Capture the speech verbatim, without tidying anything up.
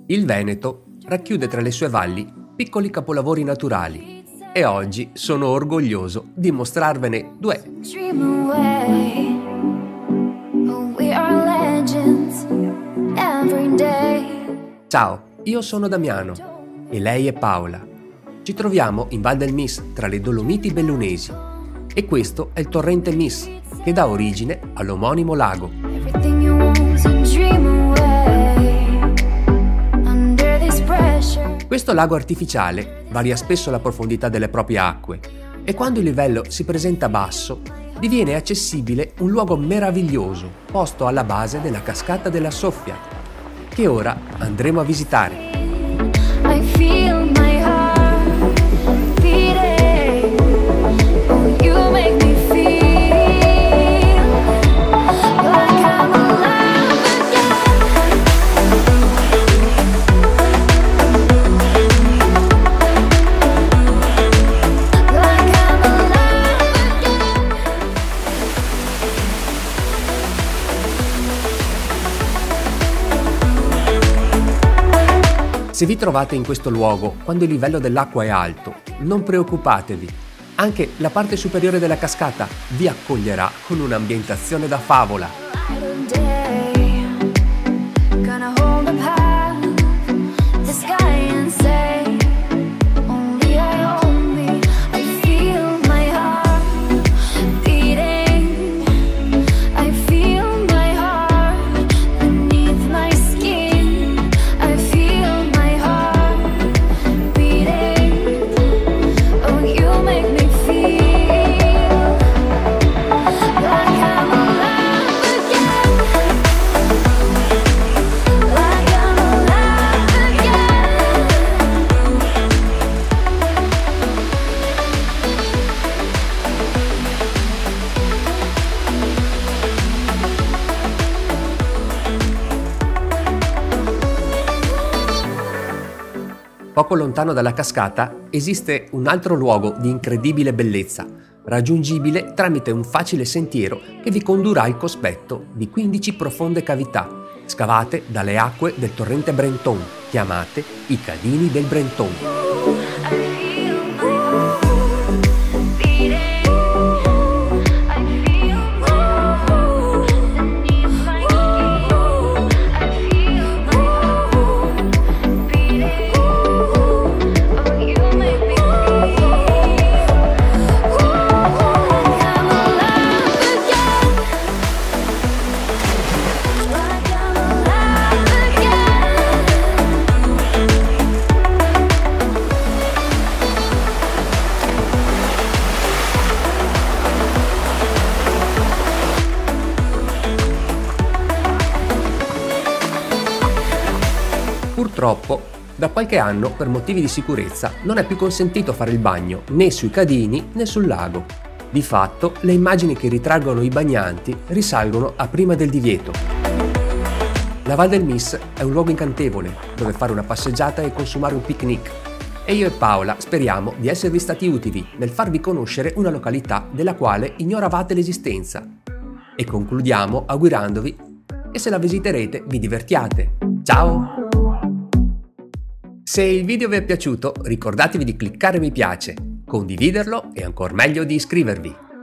Il Veneto racchiude tra le sue valli piccoli capolavori naturali e oggi sono orgoglioso di mostrarvene due. Ciao, io sono Damiano e lei è Paola. Ci troviamo in Val del Mis tra le Dolomiti Bellunesi e questo è il torrente Mis che dà origine all'omonimo lago. Questo lago artificiale varia spesso la profondità delle proprie acque e quando il livello si presenta basso diviene accessibile un luogo meraviglioso posto alla base della cascata della Soffia, che ora andremo a visitare. Se vi trovate in questo luogo quando il livello dell'acqua è alto, non preoccupatevi, anche la parte superiore della cascata vi accoglierà con un'ambientazione da favola. Poco lontano dalla cascata esiste un altro luogo di incredibile bellezza, raggiungibile tramite un facile sentiero che vi condurrà al cospetto di quindici profonde cavità, scavate dalle acque del torrente Brenton, chiamate i Cadini del Brenton. Purtroppo, da qualche anno, per motivi di sicurezza, non è più consentito fare il bagno né sui cadini né sul lago. Di fatto, le immagini che ritraggono i bagnanti risalgono a prima del divieto. La Val del Mis è un luogo incantevole dove fare una passeggiata e consumare un picnic. E io e Paola speriamo di esservi stati utili nel farvi conoscere una località della quale ignoravate l'esistenza. E concludiamo augurandovi che se la visiterete vi divertiate. Ciao! Se il video vi è piaciuto, ricordatevi di cliccare mi piace, condividerlo e ancor meglio di iscrivervi.